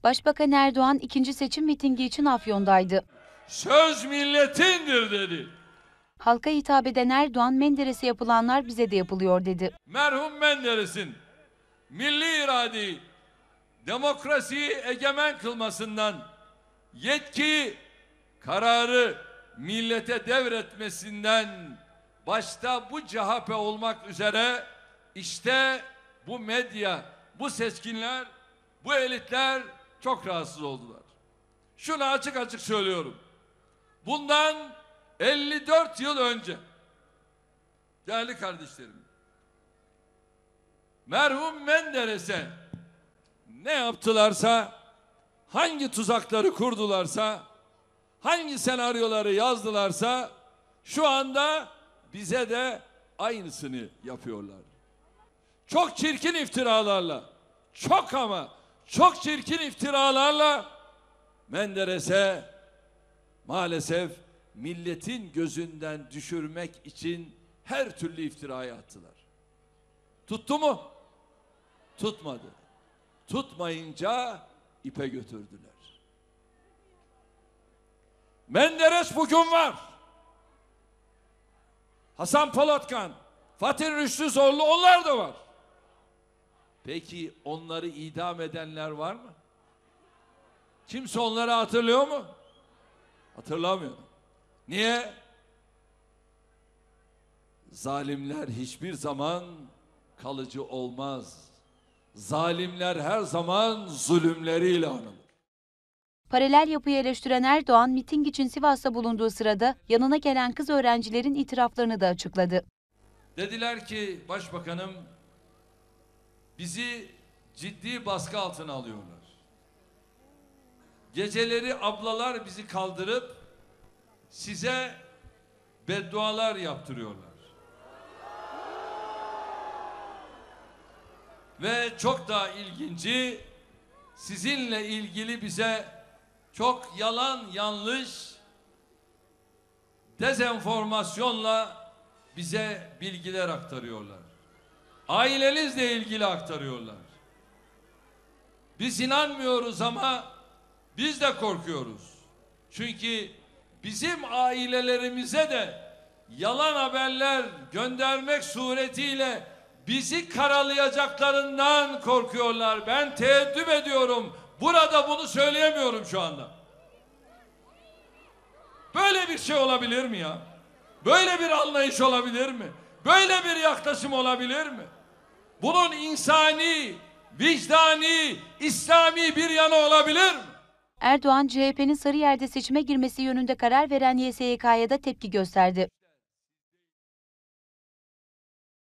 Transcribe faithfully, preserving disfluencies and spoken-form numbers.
Başbakan Erdoğan ikinci seçim mitingi için Afyon'daydı. Söz milletindir dedi. Halka hitap eden Erdoğan, Menderes'e yapılanlar bize de yapılıyor dedi. Merhum Menderes'in milli iradeyi, demokrasiyi egemen kılmasından, yetkiyi, kararı millete devretmesinden, başta bu C H P olmak üzere işte bu medya, bu seçkinler, bu elitler çok rahatsız oldular. Şunu açık açık söylüyorum. Bundan elli dört yıl önce değerli kardeşlerim, merhum Menderes'e ne yaptılarsa, hangi tuzakları kurdularsa, hangi senaryoları yazdılarsa şu anda bize de aynısını yapıyorlar. Çok çirkin iftiralarla, çok ama çok çirkin iftiralarla Menderes'e maalesef milletin gözünden düşürmek için her türlü iftirayı attılar. Tuttu mu? Tutmadı. Tutmayınca ipe götürdüler. Menderes bugün var. Hasan Polatkan, Fatih Rüştü Zorlu, onlar da var. Peki onları idam edenler var mı? Kimse onları hatırlıyor mu? Hatırlamıyor. Niye? Zalimler hiçbir zaman kalıcı olmaz. Zalimler her zaman zulümleriyle anılır. Paralel yapıyı eleştiren Erdoğan, miting için Sivas'ta bulunduğu sırada yanına gelen kız öğrencilerin itiraflarını da açıkladı. Dediler ki başbakanım, bizi ciddi baskı altına alıyorlar. Geceleri ablalar bizi kaldırıp size beddualar yaptırıyorlar. Ve çok daha ilginci, sizinle ilgili bize çok yalan, yanlış, dezenformasyonla bize bilgiler aktarıyorlar. Ailenizle ilgili aktarıyorlar. Biz inanmıyoruz ama biz de korkuyoruz. Çünkü bizim ailelerimize de yalan haberler göndermek suretiyle bizi karalayacaklarından korkuyorlar. Ben teeddüp ediyorum. Burada bunu söyleyemiyorum şu anda. Böyle bir şey olabilir mi ya? Böyle bir anlayış olabilir mi? Böyle bir yaklaşım olabilir mi? Bunun insani, vicdani, İslami bir yanı olabilir mi? Erdoğan, C H P'nin Sarıyer'de seçime girmesi yönünde karar veren Y S Y K'ya da tepki gösterdi.